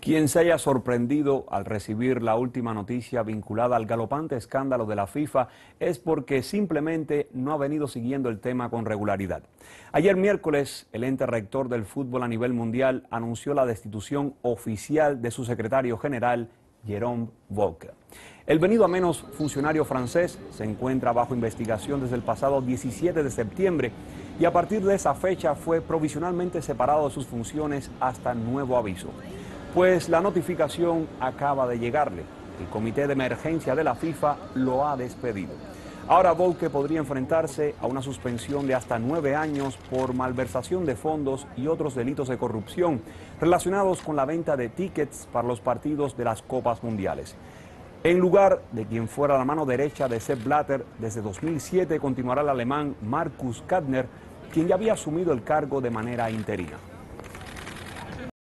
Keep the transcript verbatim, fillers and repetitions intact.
Quien se haya sorprendido al recibir la última noticia vinculada al galopante escándalo de la FIFA es porque simplemente no ha venido siguiendo el tema con regularidad. Ayer miércoles, el ente rector del fútbol a nivel mundial anunció la destitución oficial de su secretario general, Jérôme Volker. El venido a menos funcionario francés se encuentra bajo investigación desde el pasado diecisiete de septiembre y a partir de esa fecha fue provisionalmente separado de sus funciones hasta nuevo aviso. Pues la notificación acaba de llegarle. El comité de emergencia de la FIFA lo ha despedido. Ahora Volker podría enfrentarse a una suspensión de hasta nueve años por malversación de fondos y otros delitos de corrupción relacionados con la venta de tickets para los partidos de las Copas Mundiales. En lugar de quien fuera la mano derecha de Sepp Blatter, desde dos mil siete continuará el alemán Markus Kastner, quien ya había asumido el cargo de manera interina.